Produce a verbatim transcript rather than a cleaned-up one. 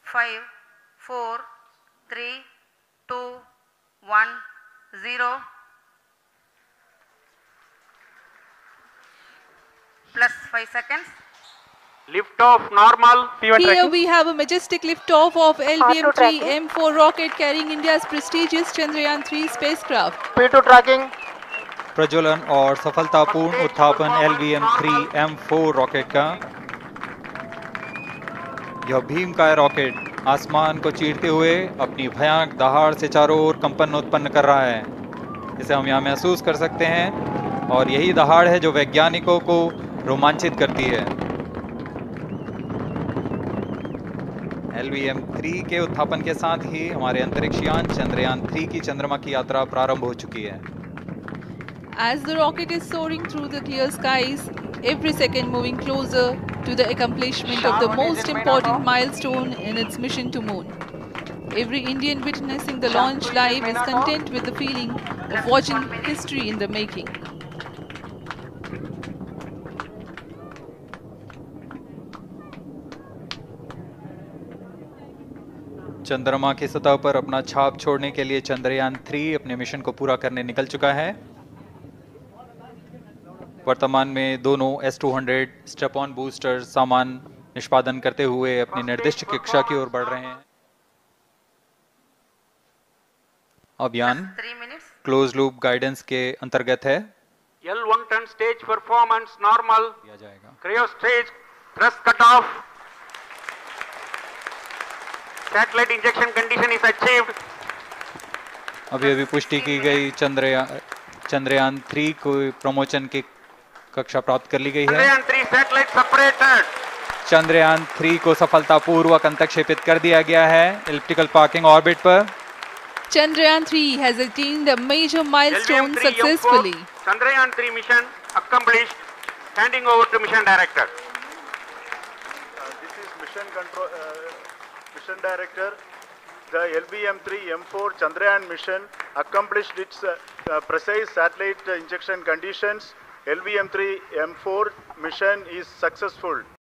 five, four, three, two, one, zero. Plus five seconds. Lift off normal. Here tracking. we have a majestic liftoff of L V M three M four rocket carrying India's prestigious Chandrayaan three spacecraft. P two tracking. प्रज्वलन और सफलतापूर्ण उत्थापन L V M three M four rocket का। यह भीमकाय rocket आसमान को चीरते हुए अपनी भयानक दहाड़ से चारों ओर कंपन उत्पन्न कर रहा है। इसे हम यहाँ महसूस कर सकते हैं और यही दहाड़ है जो वैज्ञानिकों को रोमांचित करती है। एल वी एम थ्री के उत्थापन के साथ ही हमारे अंतरिक्ष यान चंद्रयान थ्री की चंद्रमा की यात्रा प्रारंभ हो चुकी है। As the rocket is soaring through the clear skies, every second moving closer to the accomplishment of the most important milestone in its mission to moon. Every Indian witnessing the launch live is content with the feeling of watching history in the making. चंद्रमा की सतह पर अपना छाप छोड़ने के लिए Chandrayaan three अपने मिशन को पूरा करने निकल चुका है। वर्तमान में दोनों S two hundred strap on booster सामान निष्पादन करते हुए अपनी निर्दिष्ट कक्षा की ओर बढ़ रहे हैं। अभियान क्लोज लूप गाइडेंस के अंतर्गत है। L one ton stage performance normal. दिया जाएगा। Cryo stage thrust cut off. Satellite injection condition is achieved. अभी अभी पुष्टि की गई चंद्रयान चंद्रयान थ्री को प्रमोशन की कक्षा प्राप्त कर ली गई है। Chandrayaan three satellite separated. Chandrayaan three को सफलतापूर्वक अंतक्षेपित कर दिया गया है एलिप्टिकल पार्किंग ऑर्बिट पर। Chandrayaan three has attained a major milestone successfully. Chandrayaan three mission accomplished. Handing over to mission director. Uh, this is mission control uh, mission director. The L V M three M four Chandrayaan mission accomplished its uh, uh, precise satellite injection conditions. L V M three M four mission is successful.